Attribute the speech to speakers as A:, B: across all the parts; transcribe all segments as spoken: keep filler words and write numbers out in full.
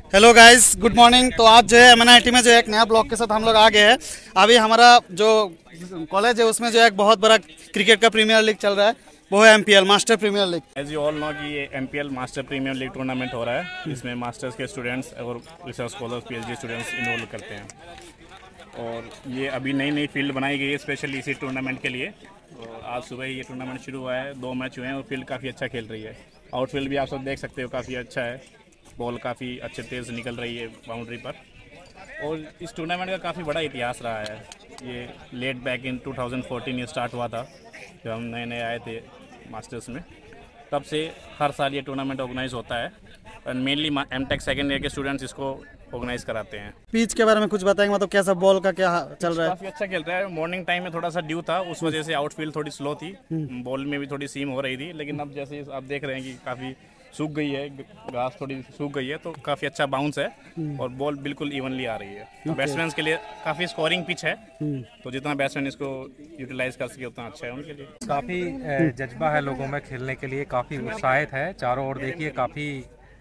A: Hello guys, good morning. तो आज जो है एम एन आई टी में जो एक नया ब्लॉग के साथ हम लोग आ गए हैं। अभी हमारा जो कॉलेज है उसमें जो एक बहुत बड़ा क्रिकेट का प्रीमियर लीग चल रहा है, वो है M P L master premier league.
B: As you all know कि ये M P L master premier league tournament हो रहा है। इसमें मास्टर्स के स्टूडेंट्स और research scholars P H D students involve करते हैं। और ये अभी नई नई फील्ड बनाई गई है स्पेशली इसी टूर्नामेंट के लिए। और आज सुबह ही ये टूर्नामेंट शुरू हुआ है, दो मैच हुए हैं और फील्ड काफ़ी अच्छा खेल रही है। आउटफील्ड भी आप सब देख सकते हो, काफ़ी अच्छा है, बॉल काफ़ी अच्छे तेज़ निकल रही है बाउंड्री पर। और इस टूर्नामेंट का काफ़ी बड़ा इतिहास रहा है। ये let back in two thousand fourteen ये स्टार्ट हुआ था जब हम नए नए आए थे मास्टर्स में। तब से हर साल ये टूर्नामेंट ऑर्गेनाइज होता है और mainly M tech second year के स्टूडेंट्स इसको ऑर्गेनाइज कराते हैं।
A: पिच के बारे में कुछ बताएंगे, मतलब कैसा बॉल का क्या चल रहा है?
B: काफ़ी अच्छा खेल रहा है। मॉर्निंग टाइम में थोड़ा सा ड्यू था, उस वजह से आउटफील्ड थोड़ी स्लो थी, बॉल में भी थोड़ी सीम हो रही थी। लेकिन अब जैसे आप देख रहे हैं कि काफ़ी सूख गई है, घास थोड़ी सूख गई है, तो काफ़ी अच्छा बाउंस है और बॉल बिल्कुल इवनली आ रही है। तो बैट्समैन के लिए काफ़ी स्कोरिंग पिच है, तो जितना बैट्समैन इसको यूटिलाइज कर सके उतना अच्छा है उनके लिए।
C: काफ़ी जज्बा है लोगों में खेलने के लिए, काफ़ी उत्साहित है। चारों ओर देखिए, काफ़ी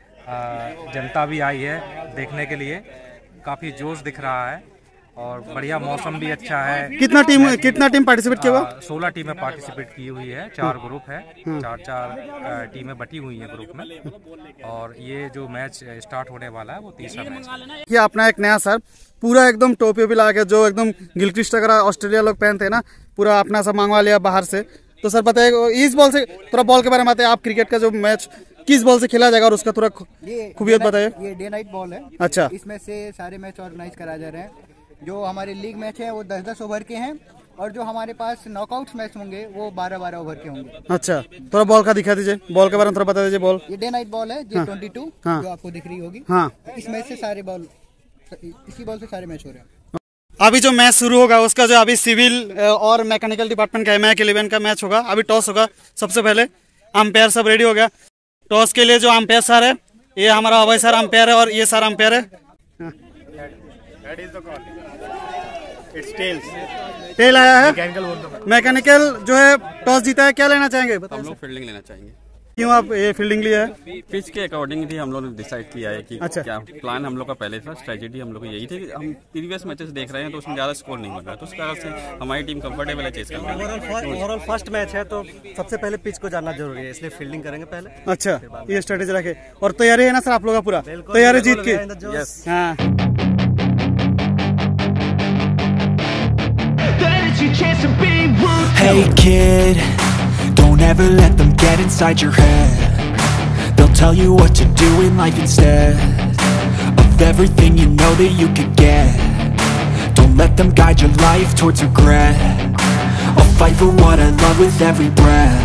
C: जनता भी आई है देखने के लिए, काफ़ी जोश दिख रहा है और बढ़िया मौसम भी अच्छा है।
A: कितना टीम कितना टीम पार्टिसिपेट किया?
C: सोलह टीमें पार्टिसिपेट की हुई है, चार ग्रुप है, चार चार टीमें बटी हुई हैं ग्रुप में। और ये जो मैच स्टार्ट होने वाला है वो तीसरा मैच है।
A: ये अपना एक नया सर पूरा एकदम टोपी भी लगा के, जो एकदम गिलक्रिस्ट वगैरह ऑस्ट्रेलिया लोग पहनते हैं ना, पूरा अपना सब मंगवा लिया बाहर से। तो सर बताइए इस बॉल से थोड़ा बॉल के बारे में बताइए, आप क्रिकेट का जो मैच किस बॉल से खेला जाएगा और उसका थोड़ा खूबियत बताइए।
D: ये डे नाइट बॉल है।
A: अच्छा,
D: इसमें से सारे मैच ऑर्गेनाइज कराए जा रहे हैं। जो हमारे लीग मैच है वो दस दस ओवर के हैं और जो हमारे पास नॉकआउट मैच होंगे वो बारह बारह ओवर के होंगे।
A: अच्छा, थोड़ा बॉल का दिखा दीजिए, बॉल के बारे में थोड़ा बता दीजिए। बॉल
D: ये डे नाइट बॉल है, जे ट्वेंटी टू जो आपको दिख रही होगी।
A: हाँ,
D: इसमें से सारे बॉल, इसी बॉल से सारे मैच हो रहे हैं।
A: अभी जो मैच शुरू होगा उसका जो अभी सिविल और मैकेनिकल डिपार्टमेंट का एम आई इलेवन का मैच होगा। अभी टॉस होगा, सबसे पहले अंपायर सब रेडी हो गया। टॉस के लिए जो अंपायर सर है, ये हमारा अभय सर अंपायर है और ये सर अंपायर है। टेल आया है, मैकेनिकल जो है टॉस जीता है। क्या लेना चाहेंगे?
E: हम लोग फील्डिंग लेना चाहेंगे।
A: क्यों आप ये फील्डिंग लिया है?
E: पिच के अकॉर्डिंग भी हम लोग ने डिसाइड किया है कि
A: अच्छा।
E: क्या प्लान हम लोग का पहले था, स्ट्रेटेजी हम लोग की यही थी कि हम प्रीवियस मैचेस देख रहे हैं तो उसमें ज़्यादा स्कोर नहीं मिल रहा है, तो उस कारण से हमारी टीम कंफर्टेबल है चेस करने में।
F: ओवरऑल फर्स्ट मैच है तो सबसे पहले पिच को जानना जरूरी है, इसलिए फील्डिंग करेंगे पहले।
A: अच्छा, ये स्ट्रेटेजी रखे। और तैयारी है ना सर आप लोग का पूरा? तैयारी जीत की।
E: यस।
A: हाँ,
G: Hey kid, don't ever let them get inside your head. They'll tell you what to do in life instead of everything you know that you could get. Don't let them guide your life towards regret. I'll fight for what I love with every breath.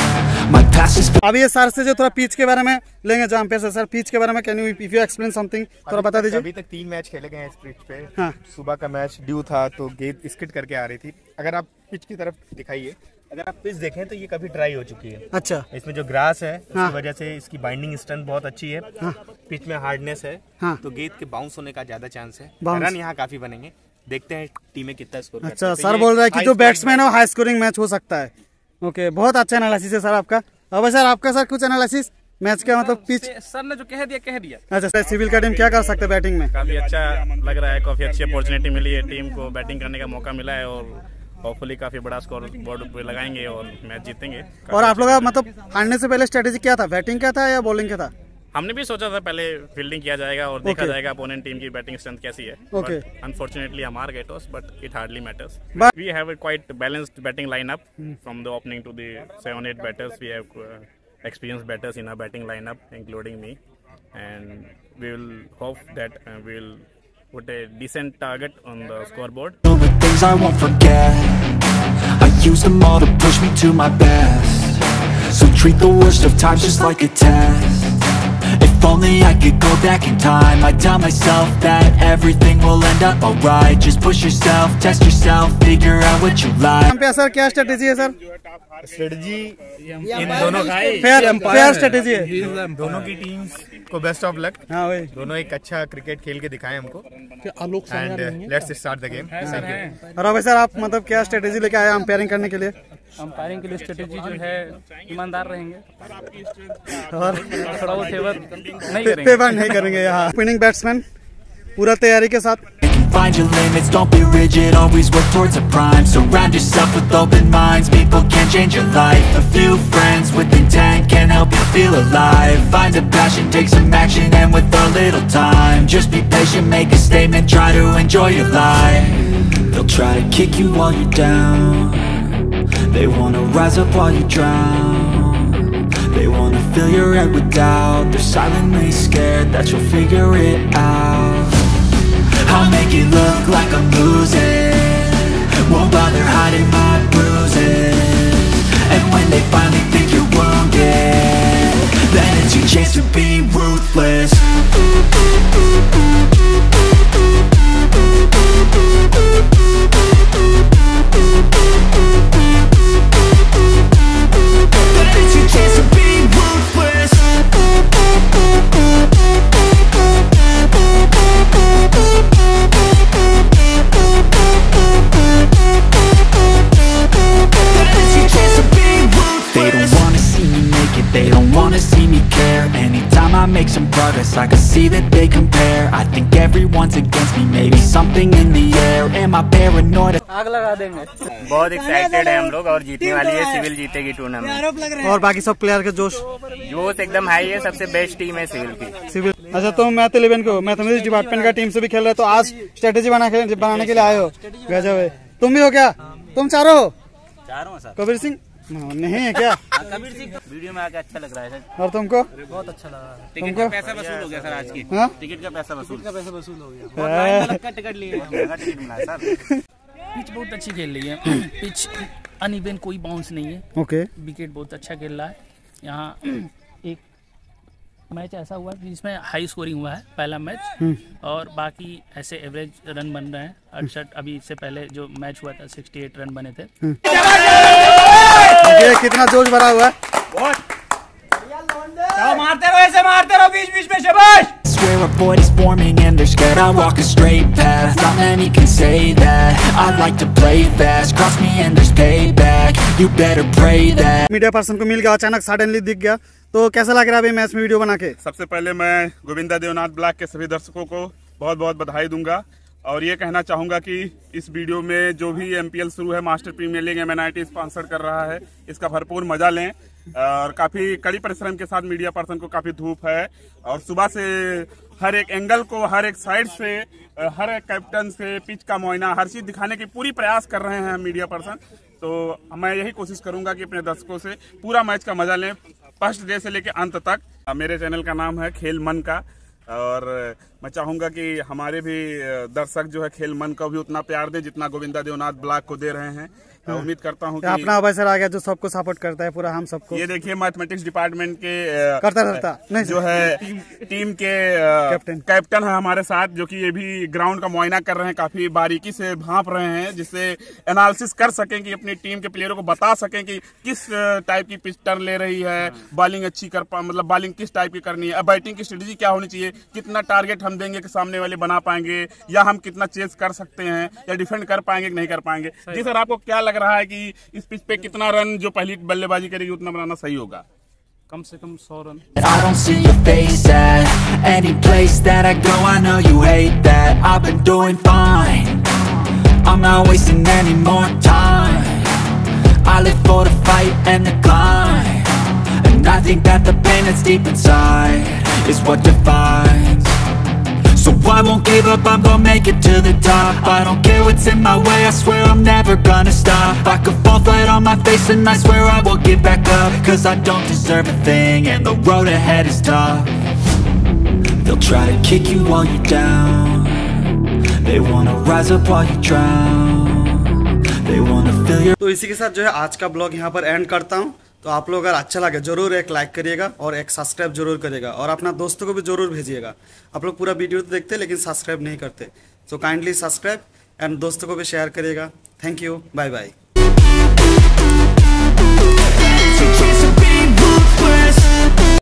G: My past is...
A: अभी ये sir से जो थोड़ा pitch के बारे में लेंगे, जहाँ पे सर पिच के बारे में can you if you explain something, थोड़ा बता दीजिए।
H: अभी तक तीन मैच खेले गए हैं इस पिच पे।
A: हाँ।
H: सुबह का मैच ड्यू था तो गेंद स्किड करके आ रही थी। अगर आप पिच की तरफ दिखाइए, अगर आप पिच देखें तो ये काफी ड्राई हो चुकी है।
A: अच्छा,
H: इसमें जो ग्रास है
A: हाँ।
H: उसकी वजह से इसकी बाइंडिंग स्ट्रेंथ बहुत अच्छी है।
A: हाँ।
H: पिच में हार्डनेस है,
A: हाँ।
H: तो गेंद के बाउंस होने का ज्यादा चांस है।
A: Bounce।
H: रन यहाँ काफी बनेंगे, देखते हैं टीमें कितना स्कोर करती
A: अच्छा।
H: हैं।
A: सर बोल रहा है कि जो बैट्समैन है हाई स्कोरिंग मैच हो सकता है। ओके, बहुत अच्छा एनालिसिस है सर आपका। अब सर आपका सर कुछ एनालिसिस मैच का, मतलब पिच
B: सर ने जो कह दिया कह दिया।
A: अच्छा, सर सिविल का टीम क्या कर सकते हैं बैटिंग में?
B: काफ़ी अच्छा लग रहा है, काफ़ी अच्छी अपॉर्चुनिटी मिली है, टीम को बैटिंग करने का मौका मिला है और होपफुली काफ़ी बड़ा स्कोर बोर्ड पे लगाएंगे और मैच जीतेंगे।
A: और आप लोग का मतलब हारने से पहले स्ट्रेटेजी क्या था? बैटिंग का था या बॉलिंग का था?
B: हमने भी सोचा था पहले फील्डिंग किया जाएगा और देखा
A: Okay.
B: जाएगा अपोनेंट टीम की बैटिंग स्ट्रेंथ कैसी है।
A: Okay.
B: अनफॉर्चुनेटली हम हार गए toss, but it hardly matters.
A: But-
B: we have a quite balanced batting lineup from the opening to the seven eight batters. We have experienced batters in our batting lineup, including me, and we will hope that uh, we will put a decent target on the scoreboard.
G: All the things I won't forget, I use them all to push me to my best. So treat the worst of times just like a test. If only I could go back in time, I'd tell myself that everything will end up alright. Just push yourself, test yourself, figure out what you like.
A: पे sir क्या strategy है sir?
H: Strategy इन दोनों का
A: fair fair strategy है।
H: दोनों की teams को बेस्ट ऑफ लक।
A: हाँ भाई,
H: दोनों एक अच्छा क्रिकेट खेल के दिखाएं हमको। And let's start the game.
A: और अब सर आप मतलब क्या स्ट्रेटेजी लेके आए अंपायरिंग करने के लिए?
I: अंपायरिंग के लिए स्ट्रेटेजी जो है ईमानदार रहेंगे
A: और
I: थोड़ा वो फेवर नहीं करेंगे
A: फेवर नहीं करेंगे यहाँ। विनिंग बैट्समैन पूरा तैयारी के साथ।
G: Find your limits, don't be rigid, always work towards a prime. Surround yourself with open minds, people can change your life. A few friends with intent can help you feel alive. Find a passion, take some action, and with a little time, just be patient, make a statement, try to enjoy your life. They'll try to kick you while you're down, they wanna rise up while you drown. They wanna fill your head with doubt, they're silently scared that you'll figure it out. I'll make it look like I'm losing, won't bother hiding my bruises. And when they finally think you're wounded, then it's your chance to be ruthless. Then it's your chance to be ruthless. They don't wanna see me make it, they don't wanna see me care. Anytime I make some progress, I can see that they compare. I think everyone's against me, maybe something in the air. Am I paranoid?
I: आग लगा देंगे।
J: बहुत excited है हम लोग और जीतने वाली है, सिविल जीतेगी टूर्नामेंट।
A: और बाकी सब प्लेयर के जोश
J: जोश एकदम हाई है, सबसे बेस्ट टीम है सिविल की।
A: सिविल अच्छा, तुम मैथ इलेवन को मैथमेटिक्स डिपार्टमेंट का टीम से भी खेल रहे हो, तो आज स्ट्रेटेजी बना के बनाने के लिए आए हो। गजब है। तुम भी हो क्या? तुम चारों हो?
J: चारों सर।
A: कबीर सिंह नहीं है क्या?
J: कबीर सिंह वीडियो में आके अच्छा लग रहा है सर।
A: और तुमको?
I: बहुत अच्छा लगा।
J: टिकट का पैसा वसूल हो गया सर आज की।
A: हाँ?
J: टिकट का पैसा वसूल
I: का पैसा वसूल हो गया।
J: टिकट लिए टिकट मिला सर।
I: पिच बहुत अच्छी खेल रही है। पिच अनइवन, कोई बाउंस नहीं है।
A: ओके।
I: विकेट बहुत अच्छा खेल रहा है। यहाँ एक मैच ऐसा हुआ है जिसमें हाई स्कोरिंग हुआ है, पहला मैच, और बाकी ऐसे एवरेज रन बन रहे हैं। अड़सठ अभी इससे पहले जो मैच हुआ था अड़सठ रन बने थे।
A: ये कितना जोश भरा हुआ है।
J: बहुत मारते रहो, ऐसे मारते रहो बीच बीच में, शाबाश।
G: Swear a void is forming and they're scared I walk a straight path. Not many can say that. I like to play fast. Cross me and there's payback. You better pray that.
A: Media person को मिल गया, अचानक suddenly दिख गया, तो कैसा लग रहा है अभी मैच में वीडियो बना के?
K: सबसे पहले मैं गोविंदा देवनाथ ब्लॉक के सभी दर्शकों को बहुत बहुत बधाई दूंगा और ये कहना चाहूँगा कि इस वीडियो में जो भी एमपीएल शुरू है, master premier league MNIT sponsor कर रहा है, इसका भरपूर मजा लें। और काफ़ी कड़ी परिश्रम के साथ मीडिया पर्सन को काफ़ी धूप है और सुबह से हर एक एंगल को, हर एक साइड से, हर एक कैप्टन से पिच का मुआयना, हर चीज़ दिखाने की पूरी प्रयास कर रहे हैं मीडिया पर्सन। तो मैं यही कोशिश करूँगा कि अपने दर्शकों से पूरा मैच का मजा लें, फर्स्ट डे से लेकर अंत तक। मेरे चैनल का नाम है खेल मन का और मैं चाहूँगा कि हमारे भी दर्शक जो है खेल मन को भी उतना प्यार दें जितना गोविंदा देवनाथ ब्लॉक को दे रहे हैं। हाँ। उम्मीद करता हूँ कि
A: अपना अवसर आ गया जो सबको सपोर्ट करता है, पूरा हम सबको।
K: ये देखिए मैथमेटिक्स डिपार्टमेंट के
A: करता रहता नहीं
K: जो है टीम के कैप्टन कैप्टन है हमारे साथ, जो कि ये भी ग्राउंड का मुआयना कर रहे हैं, काफी बारीकी से भांप रहे हैं, जिससे एनालिसिस कर सकें कि अपनी टीम के प्लेयरों को बता सकें कि किस टाइप की पिच टर्न ले रही है, बॉलिंग अच्छी कर पा मतलब बॉलिंग किस टाइप की करनी है, बैटिंग की स्ट्रेटेजी क्या होनी चाहिए, कितना टारगेट हम देंगे कि सामने वाले बना पाएंगे या हम कितना चेस कर सकते हैं या डिफेंड कर पाएंगे कि नहीं कर पाएंगे। जी सर, आपको क्या लग रहा है कि इस पिच पे कितना रन जो पहली बल्लेबाजी करेगी उतना बनाना सही होगा?
I: कम से कम सौ run.
G: I don't see your face at any place that I go. I know you hate that. I've been doing fine. I'm not wasting any more time. I live for the fight and the climb, and I think that the pain that's deep inside is what defines. So I won't give up, I'm gonna make it to the top. I don't care what's in my way, I swear I'm never gonna stop. I could fall flat on my face and I swear I will get back up, cause I don't deserve a thing and the road ahead is tough. They'll try to kick you while you're down, they wanna rise up while you drown, they wanna fill your...
A: तो इसी के साथ जो है आज का blog यहाँ पर एंड करता हूँ। तो आप लोग अगर अच्छा लगे जरूर एक लाइक करिएगा और एक सब्सक्राइब जरूर करिएगा और अपना दोस्तों को भी जरूर भेजिएगा। आप लोग पूरा वीडियो तो देखते लेकिन सब्सक्राइब नहीं करते, सो काइंडली सब्सक्राइब एंड दोस्तों को भी शेयर करिएगा। Thank you, bye bye.